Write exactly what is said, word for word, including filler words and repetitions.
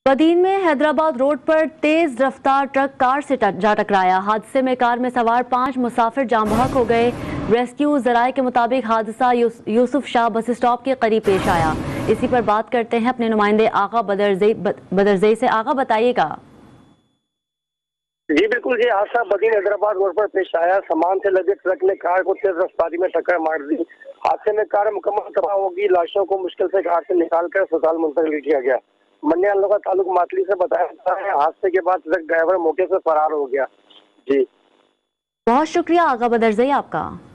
बदीन में हैदराबाद रोड पर तेज रफ्तार ट्रक कार से जा टकराया। हादसे में कार में सवार पांच मुसाफिर जाम बहक हो गए। रेस्क्यू जराये के मुताबिक हादसा यूसुफ शाह बस स्टॉप के करीब पेश आया। इसी पर बात करते हैं अपने नुमाइंदे आगा बदरजई से। आगा, बताइएगा। जी बिल्कुल, ये हादसा बदीन हैदराबाद रोड पर पेश आया। सामान से लदे ट्रक ने कार को तेज रफ्तारी में टक्कर मार दी। हादसे में कार मुकम्मल तबाह होगी। लाशों को मुश्किल से कार से निकालकर अस्पताल मुंतकिल किया गया। मन्यालों का ताल्लुक मातली से बताया जाता है। हादसे के बाद ट्रक ड्राइवर मौके से फरार हो गया। जी बहुत शुक्रिया आगा बदरजई आपका।